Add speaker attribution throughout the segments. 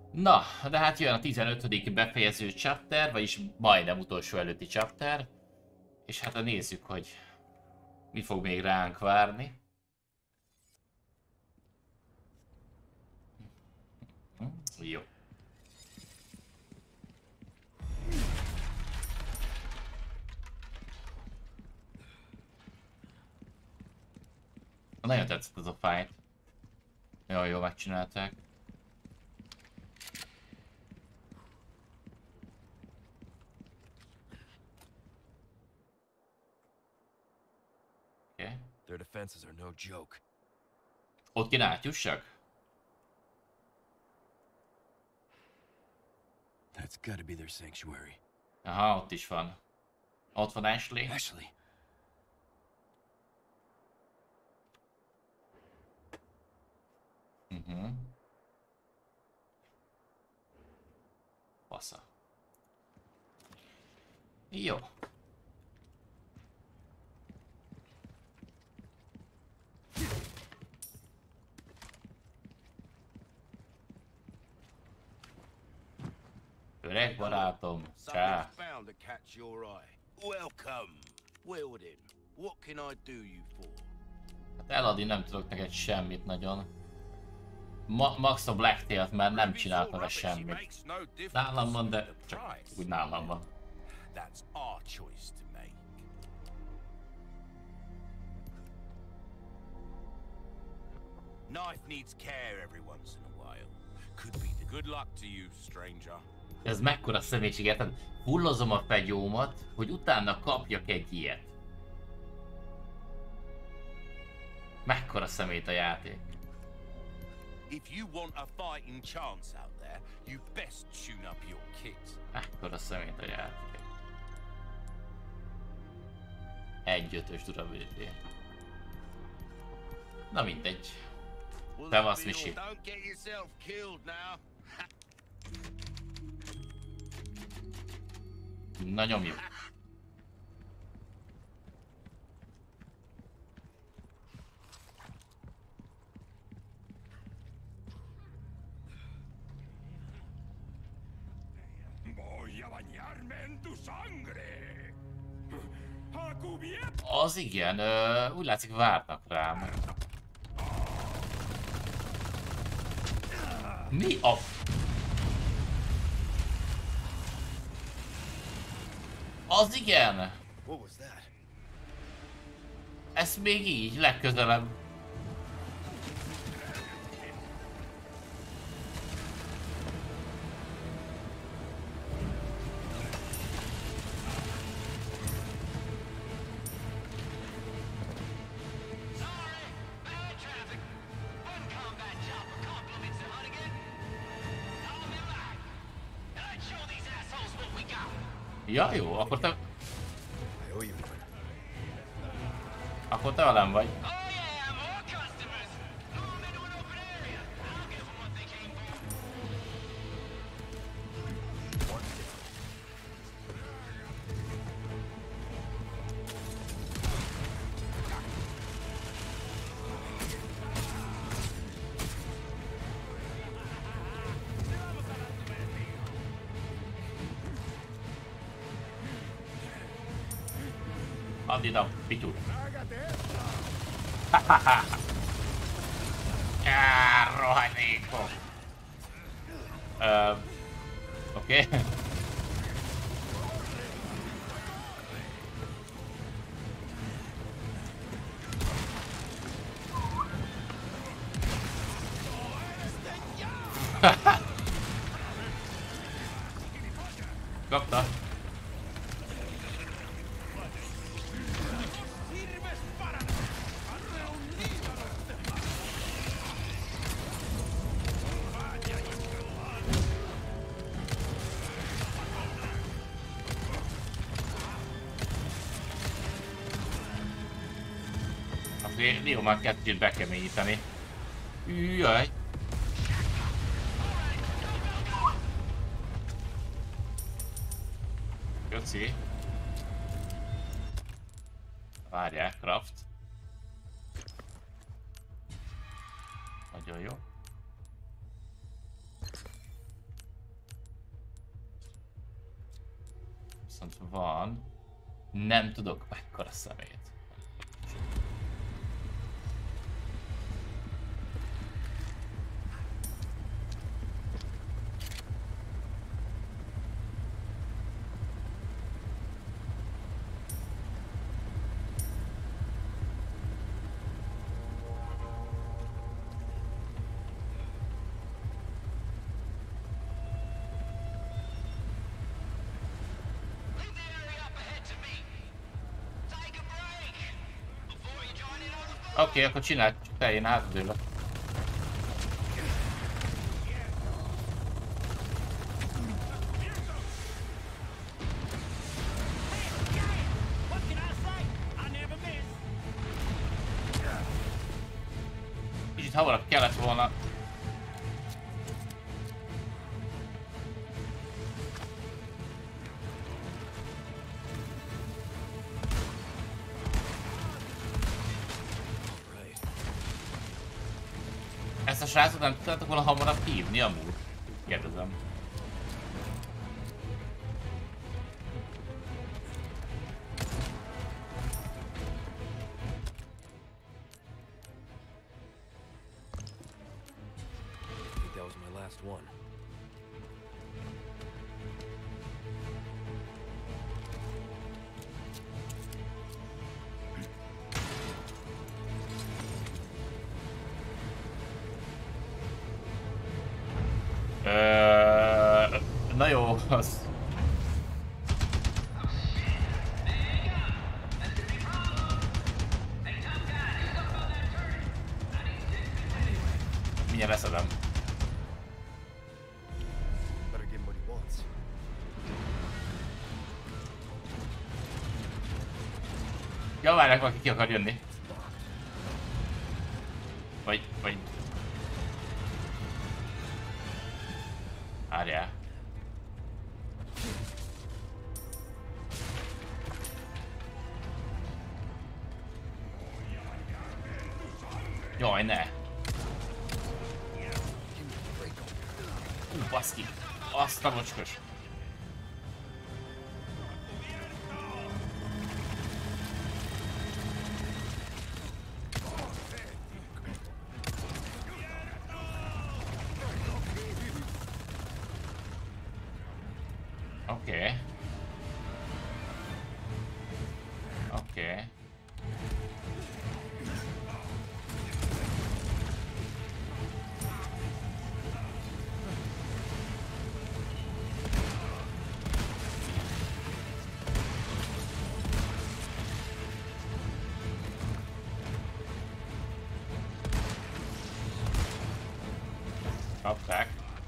Speaker 1: Na, de hát jön a 15. befejező chapter, vagyis majdnem utolsó előtti chapter. És hát nézzük, hogy mi fog még ránk várni. Jó. Nagyon tetszett ez a fight. Nagyon jól megcsinálták. Okay.
Speaker 2: Their defenses are no joke.
Speaker 1: Ott kéne átjussak?
Speaker 2: That's gotta be their sanctuary.
Speaker 1: Aha, ott is van. Ott van Ashley.
Speaker 2: Ashley.
Speaker 1: Fasza. Jó. Öreg barátom, csá.
Speaker 3: Found to catch your eye. Welcome, Wilden. What can I do you for?
Speaker 1: Hát eladni nem tudok neked semmit nagyon. Max a Blacktail-t már nem csinált vele semmit. Nálam van, de csak úgy nálam van.
Speaker 3: That's our choice to make. Knife needs care every once in a while. Could be the good luck to you, stranger.
Speaker 1: Ez mekkora szemétség, érted? Hullozom a fegyómat, hogy utána kapjak egy ilyet. Mekkora szemét a játék.
Speaker 3: If you want a fighting chance out there, you best tune up your kit.
Speaker 1: Mekkora szemét a játék. 1/5-ös durability. Na mindegy. Szevasz, Misi.
Speaker 3: Don't get yourself killed now.
Speaker 1: Na nyomjuk.
Speaker 3: Voy a bañarme en tu sangre.
Speaker 1: Az igen, úgy látszik várnak rám. Mi a... Az igen!
Speaker 2: What was that?
Speaker 1: Ez még így, legközelebb. Ja, jó, akkor te...
Speaker 2: I owe you one.
Speaker 1: Akkor te velem vagy. Add ide a pityút. Rohadékok. Oké. Kapta. Jó, már kettőt bekeményíteni. Jaj. Köszi. Várják, craft. Nagyon jó. viszont van. Nem tudok mekkora szemét. Oké, akkor csinálj, te, én hátadőlök. Kicsit hamarabb kellett volna. Ezt a srácot nem tudtátok volna hamarabb hívni amúgy? Kérdezem.
Speaker 2: I think that was my last one.
Speaker 1: Na jó, az... Mindjárt leszedem.
Speaker 2: Better give him what he wants.
Speaker 1: Ja, várják, valaki ki akar jönni. Vagy... Várjál. Jaj, ne! Baszki! Azt a mocskos! Oké. Oké. Kapták.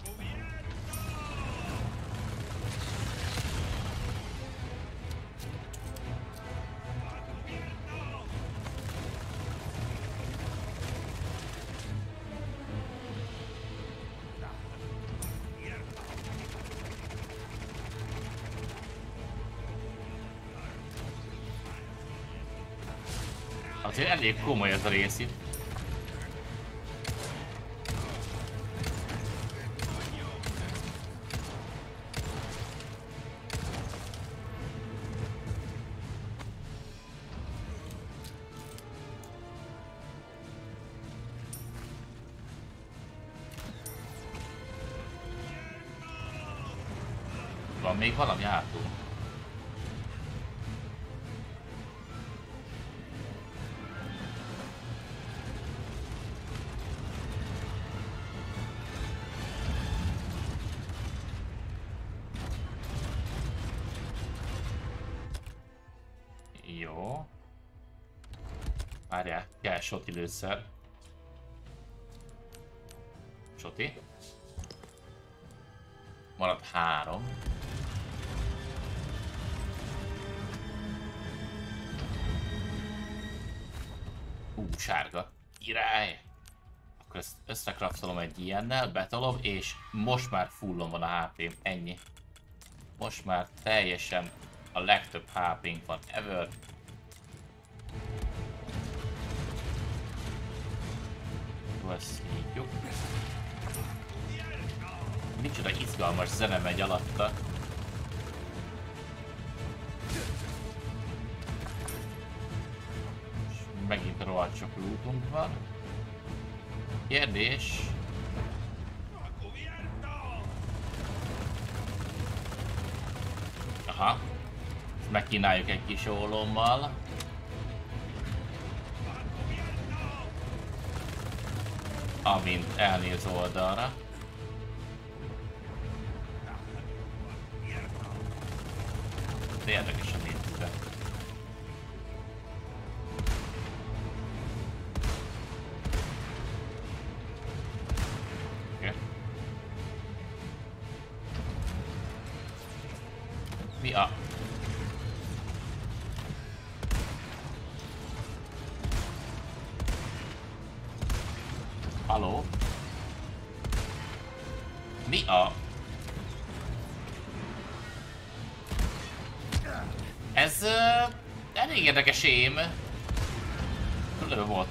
Speaker 1: Azért elég komoly ez a rész itt. Van még valami hátul? Jó. Várjál, kell Soti lőszer. Soti. Maradt 3. Sárga. Király! Akkor ezt összekraftolom egy ilyennel, betolom, és most már fullon van a HP-m. Ennyi. Most már teljesen a legtöbb HP-nk van ever. Ezt nyitjuk. Micsoda izgalmas zene megy alatta. rohadt sok lootunk van. Kérdés... Aha. Ezt megkínáljuk egy kis ólommal. Amint elnéz oldalra. De érdekesen néz be. Okay. Mi a... Haló? Mi a... Ez... elég érdekes ém. Lő volt.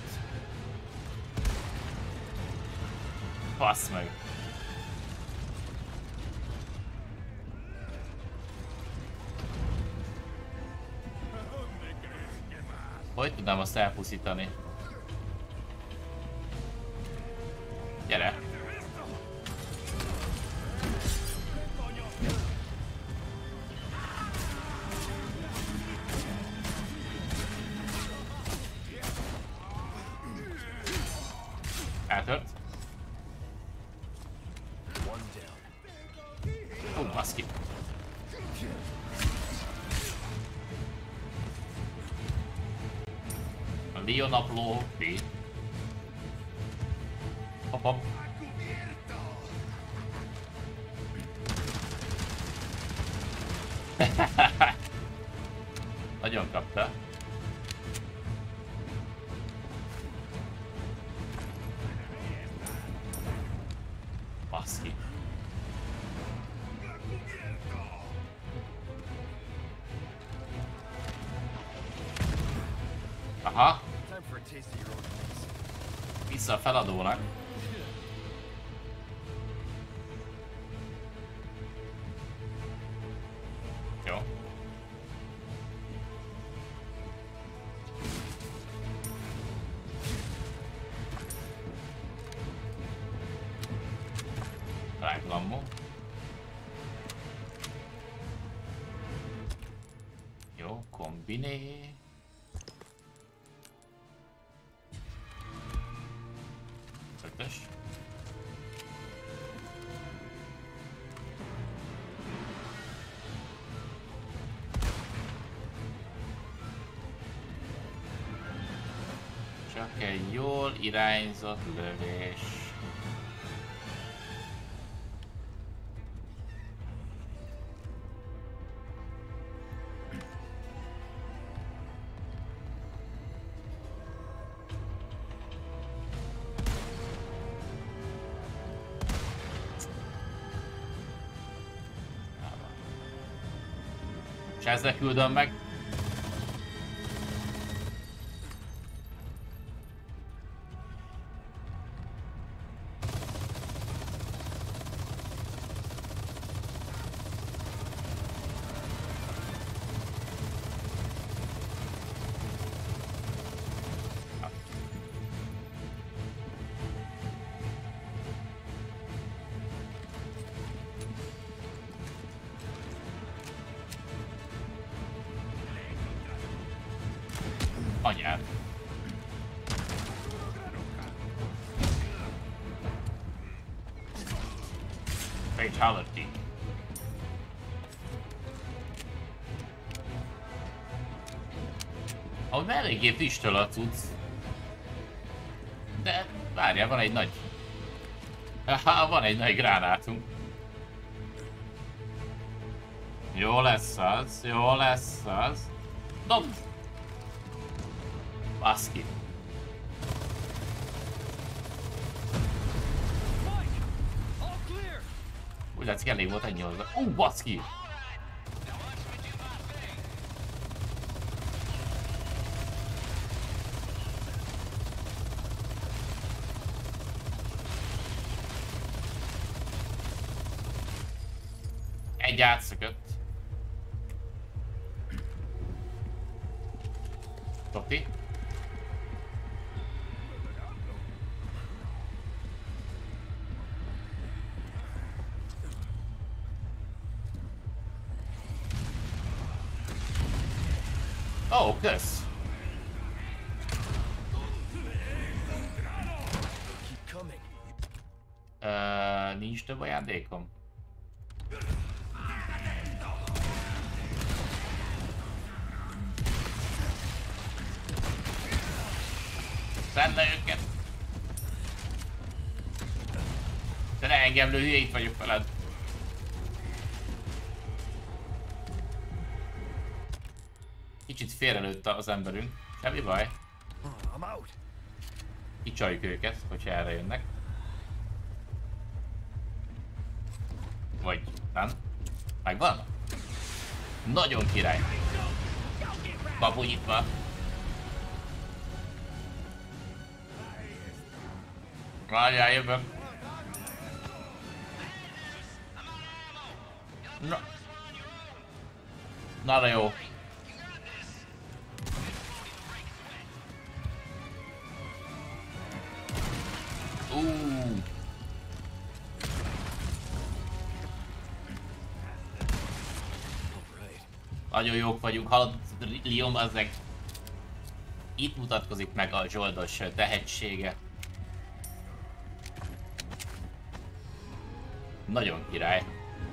Speaker 1: Bassz meg. Hogy tudnám azt elpusztítani? Gyere! Eltört. Baszki. A Leonapló B. Hopp, hopp. Nagyon kapta. Baszki. Aha. Vissza a feladónak. Jó. Ráglammo. Jó, kombiné. Ötös. Csak egy jól irányzott lövés. És ezzel küldöm meg. Anyád. Fatality. Ahogy eléggé füstöl a cucc. De várjál, van egy nagy... van egy nagy gránátunk. Jó lesz az, jó lesz az. Dobd! Baszki. Úgy látszik, elég volt ennyi hozzá. Baszki! Egy átszökött. Topi. Ó, kösz!
Speaker 2: Keep coming.
Speaker 1: Nincs több ajándékom? Szedd le őket! Te ne engem lő, hülye, itt vagyok veled. Kicsit félrelőtt az emberünk. Semmi baj.
Speaker 2: I'm out.
Speaker 1: Kicsaljuk őket, hogyha erre jönnek. Vagy nem? Megvan? Nagyon király. Kapu nyitva. Várjál, jövök. Na de jó. Nagyon jók vagyunk, hallod, Leon, azzeg. Itt mutatkozik meg a zsoldos tehetsége. Nagyon király.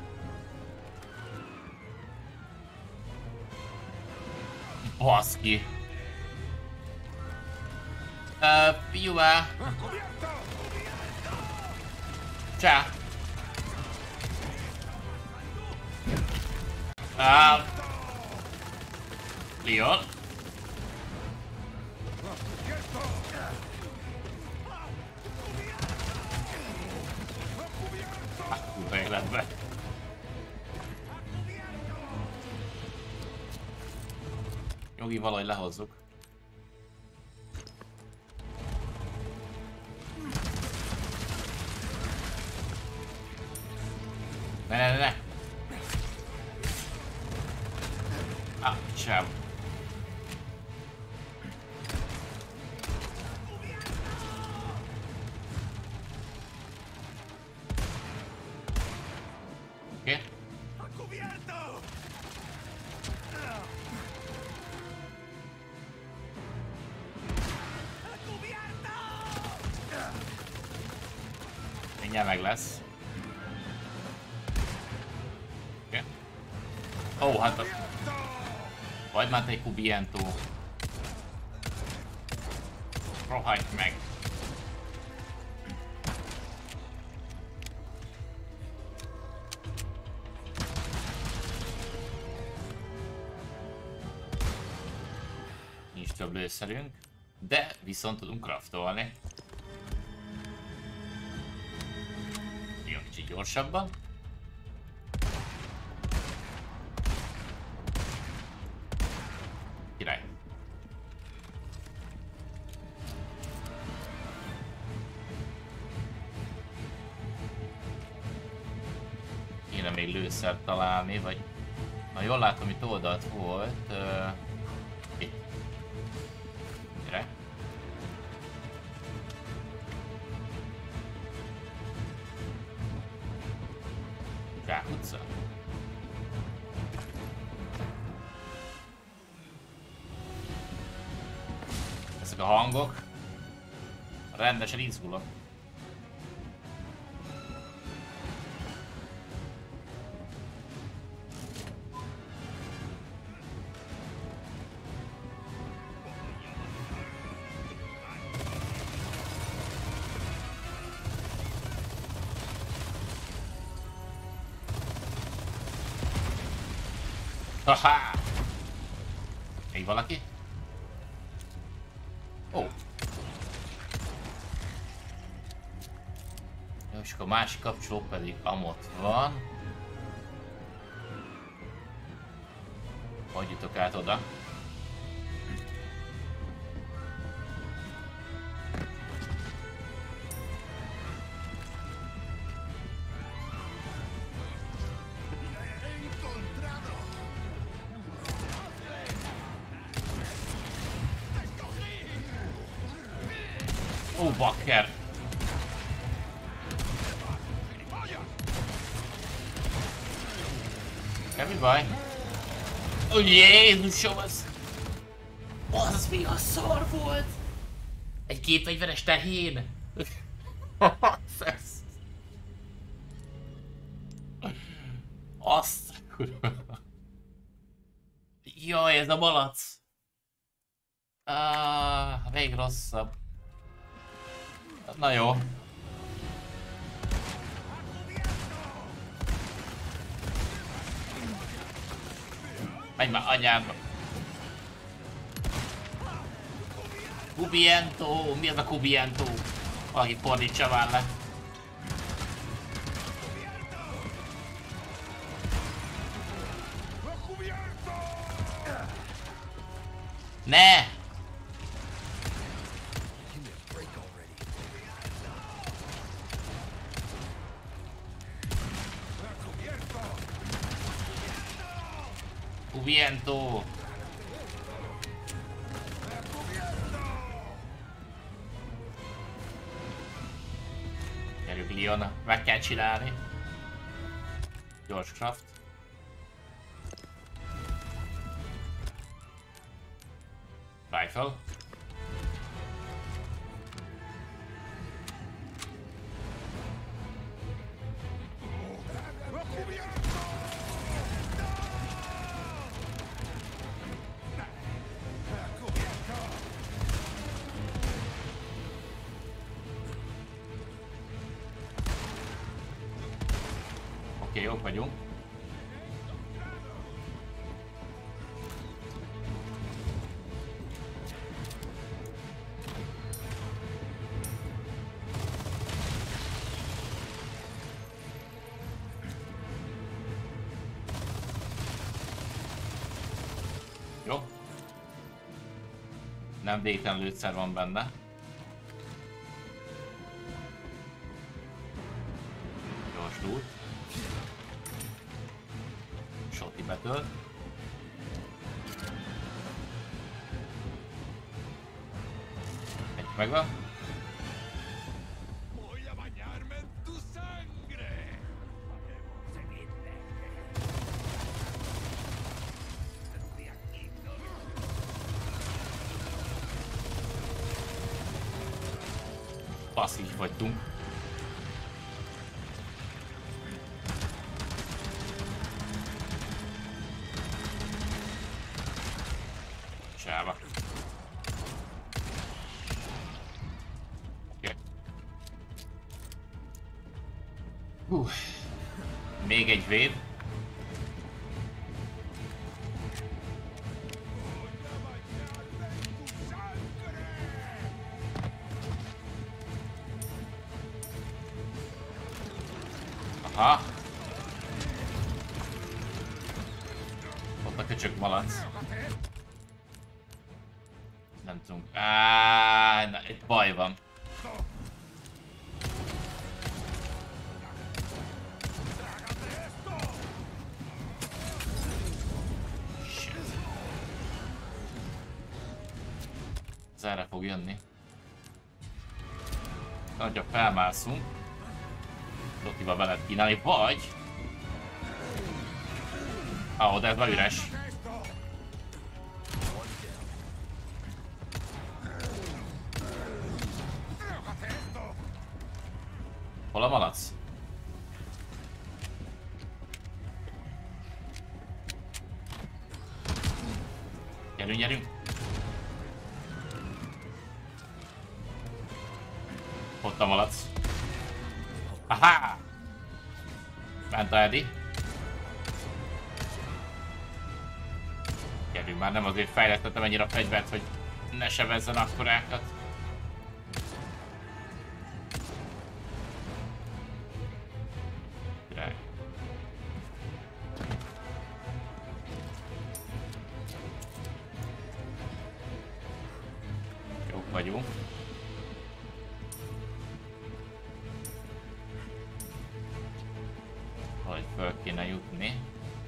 Speaker 1: Baszki. Fiúvá. Csá. Leon. Kurva életbe. Jogi, valahogy lehozzuk. Ne. Sem. Oké. Mindjárt meg lesz. Oké. Ó, hát vagy már egy Cubiento. Rohadj meg! Nincs több lőszerünk, de viszont tudunk craftolni. Jön kicsit gyorsabban. Király. Kéne még lőszert találni, vagy... Na jól látom, itt oldalt volt... Itt. Gyere. Zsákutca. Ezek a hangok. Rendesen izgulok. Haha! Még valaki? Ó! Jó, és akkor a másik kapcsoló pedig amott van. Hagyjutok át oda. Ó, bakker! Semmi baj. Ó, Jézusom, ez... Az mi a szar volt? Egy gépfegyveres tehén? Azt... Jaj, ez a malac! Még rosszabb. Na jó. Menj már anyádba. Cubiento! Mi az a Cubiento? Valaki fordítsa már le. Ne! Cubiento! Gyerünk Leon, meg kell csinálni. Gyors craft. Rifle. Oké, jók vagyunk. Jó. Nem végtelen lőszer van benne. Gyors loot. Shoti betölt. Egy megvan. Passzív vagytunk. Csáva. Oké. Még egy véd. Aha. Ott a köcsög malac. Nem tudunk. Na, itt baj van. Shit. Ez erre fog jönni. Nagyobb felmászunk. Dotiba be lehet kínálni, vagy... de ez már üres. Hol a malac? Gyerünk, gyerünk! Ott a malac. Aha! Ment a Eddie. Gyerünk már, nem azért fejlesztettem ennyire a fegyvert, hogy ne sebezzen akkorákat. Király. Jók vagyunk. Hogy föl kéne jutni.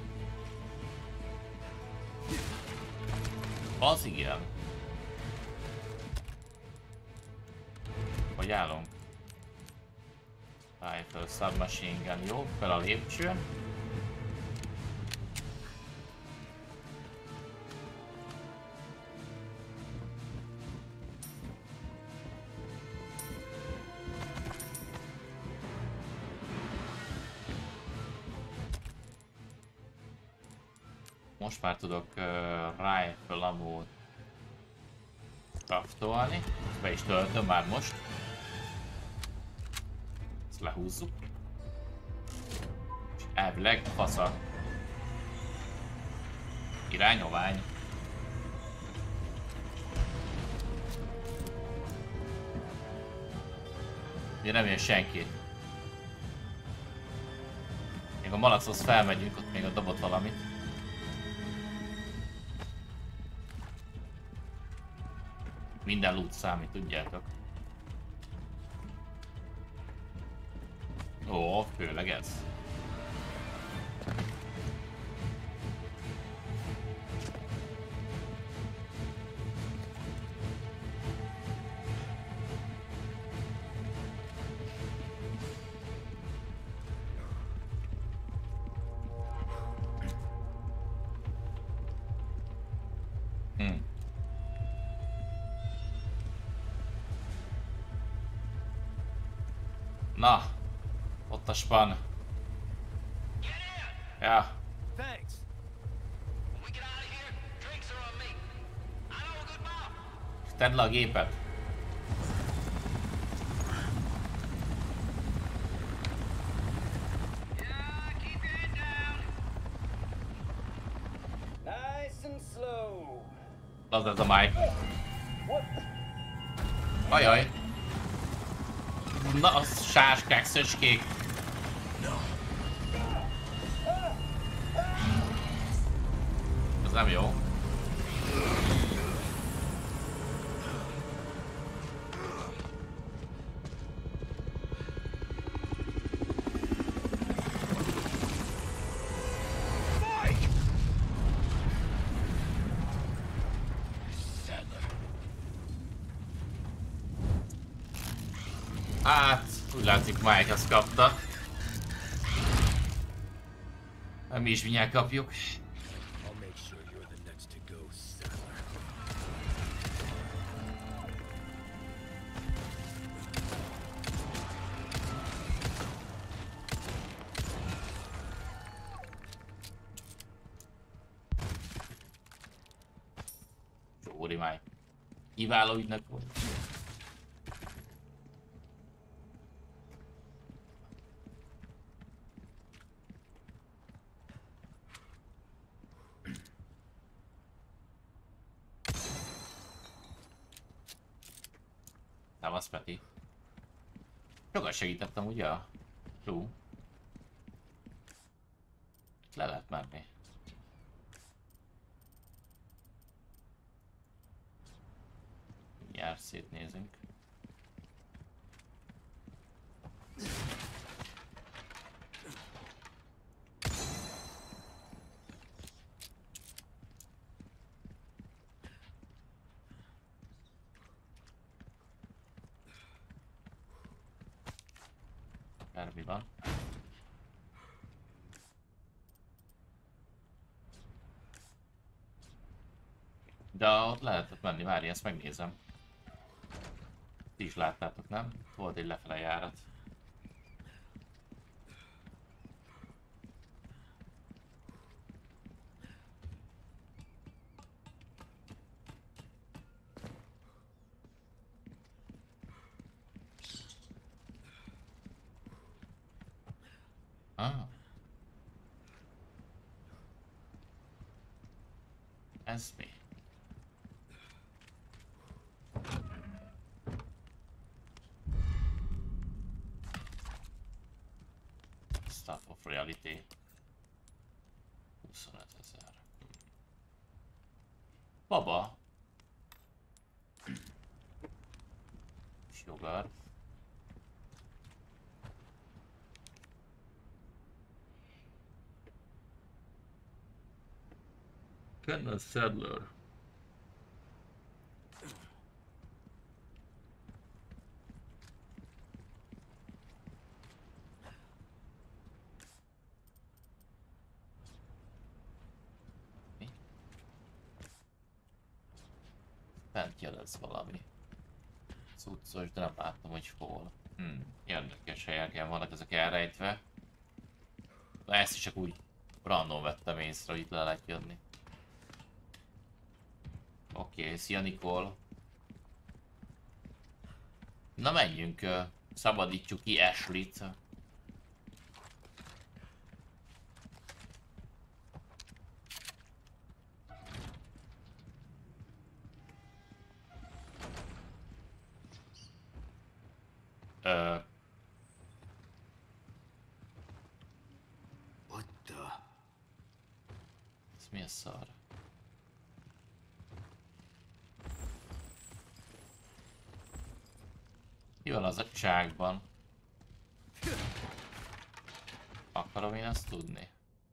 Speaker 1: Az igen. Hogy állunk? Rifle, submachine gun, jó, fel a lépcsőn. Most már tudok rifle ammo-t craftolni. Be is töltöm már most. Ezt lehúzzuk. És elvileg fasza. Irányovány. Ugye nem jön senki. Még a malachoz felmegyünk, ott még a dobott valamit. Minden loot számít, tudjátok. Ó, főleg ez. Na, ott a span. Ja.
Speaker 2: Thanks.
Speaker 1: Tedd le a gépet.
Speaker 2: Nice and slow.
Speaker 1: Az ez a Mike. Ajaj. Na, az sáskák, szöcskék. Ez nem jó. Hát, úgy látszik Mike azt kapta. Mi is mindjárt kapjuk.
Speaker 2: I'll make sure you're the next to go, Saddler.
Speaker 1: Csóri Mike. Kiváló ügynök volt. Szevasz, Peti. Sokat segítettem, ugye? Jó. Le lehet menni. Mindjárt szétnézünk. Mi van? De ott lehetett menni, várj, ezt megnézem. Ti is láttátok, nem? Volt egy lefele járat. Ah. Ez mi? Stuff of reality. 25 000. Baba. Sugar. Colonel Saddler. Mi? Bent jelez valami. Cuccos, de nem láttam, hogy hol. Érdekes helyeken vannak ezek elrejtve. De ezt is csak úgy random vettem észre, hogy itt le lehet jönni. Oké, szia Nikol. Na menjünk, szabadítsuk ki Ashley-t.
Speaker 2: What the?
Speaker 1: Ez mi a szar? Mi van az a csákban? Akarom én azt tudni?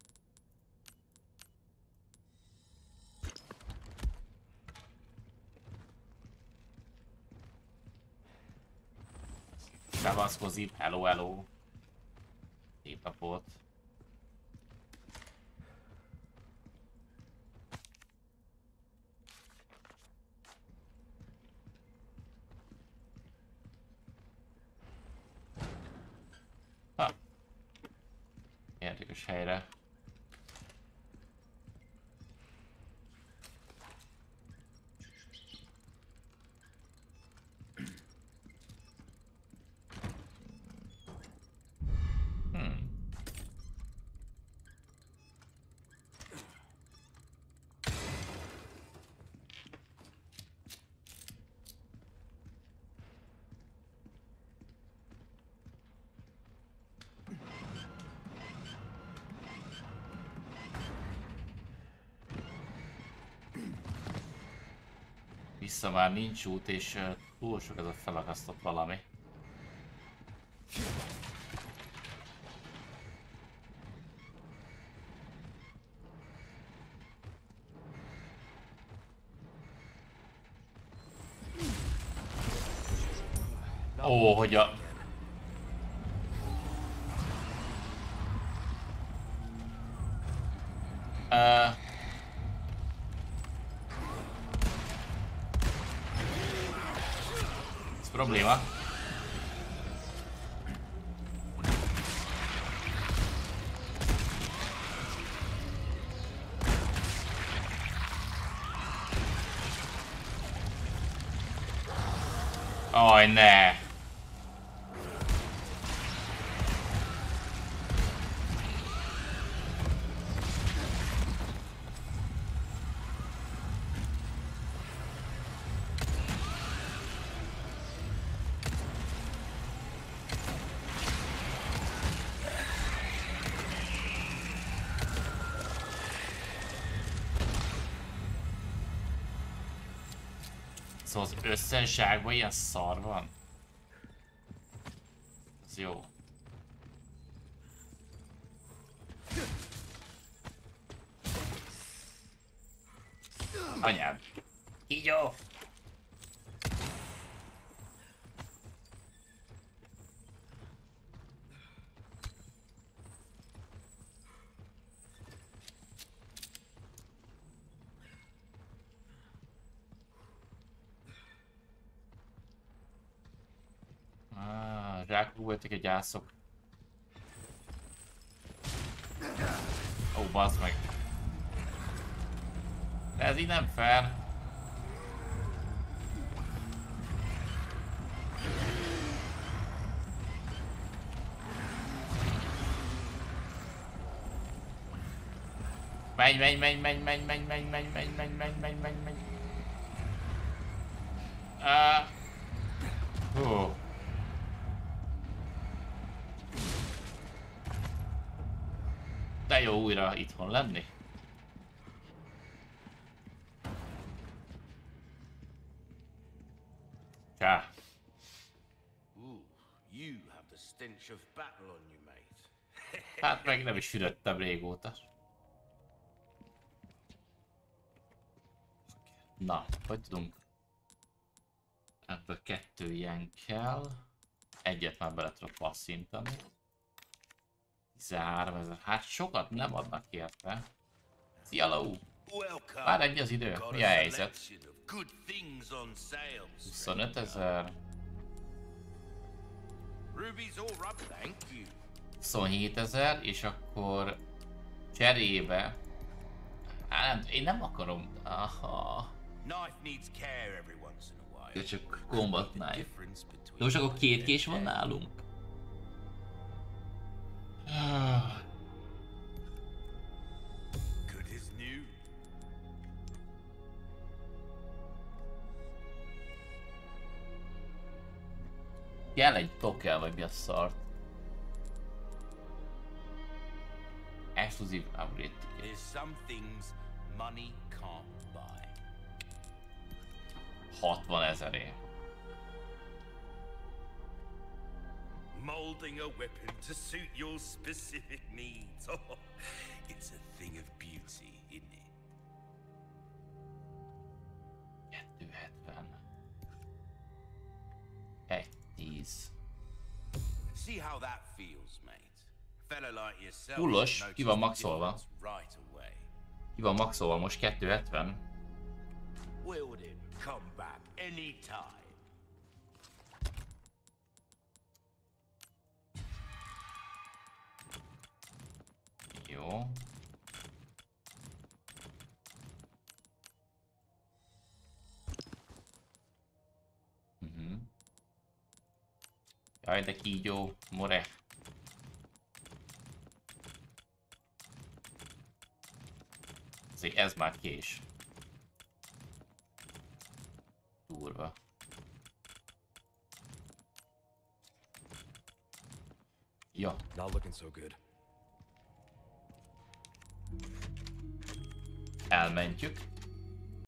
Speaker 1: Bevaszkozik, hello hello. Szép napot. Ha. Érdekes helyre. Vissza már nincs út, és túl sok ez a felakasztott valami. Ó, hogy a... Ez probléma. Aj, ne! Szóval az összes zsákban ilyen szar van? Ez jó. Anyád. Így jó. Zsákok voltak egy gyászok. Ó, bazd meg. De ez így nem fair. Menj, menj, menj, menj, menj, menj, menj, menj, menj, menj, menj, menj, menj, menj. De jó újra itthon lenni. Csá.
Speaker 3: Ooh, you have the stench of battle on you, mate.
Speaker 1: Hát meg nem is fürödtem régóta. Na, hogy tudunk? Ebből 2 ilyen kell. Egyet már bele tudok passzintani. 13 000. Hát sokat nem adnak érte. Szia, Lau! Már egy az idő. Mi a helyzet? 25 000. 27 000, és akkor cserébe... Hát én nem akarom... Aha.
Speaker 3: Knife needs care every once in a while.
Speaker 1: Ja, csak combat knife.
Speaker 3: Difference between
Speaker 1: De most akkor két kés van nálunk?
Speaker 3: good as new.
Speaker 1: Kell egy tokel vagy mi a szart. Exclusive upgrade ticket.
Speaker 3: There's some things money can't buy.
Speaker 1: 60 000-ért.
Speaker 3: Molding a weapon to suit your specific needs. Oh, it's a thing of beauty, isn't it?
Speaker 1: 270. 110.
Speaker 3: See how that feels, mate. Fella like yourself.
Speaker 1: Fullos, ki van
Speaker 3: notices the
Speaker 1: maxolva?
Speaker 3: difference right away.
Speaker 1: Ki van maxolva most 270?
Speaker 3: Wilden, come back anytime.
Speaker 1: Jó. Jaj, de kígyó, more. Azért ez már kés. Durva. Ja,
Speaker 2: Not looking so good.
Speaker 1: elmentjük.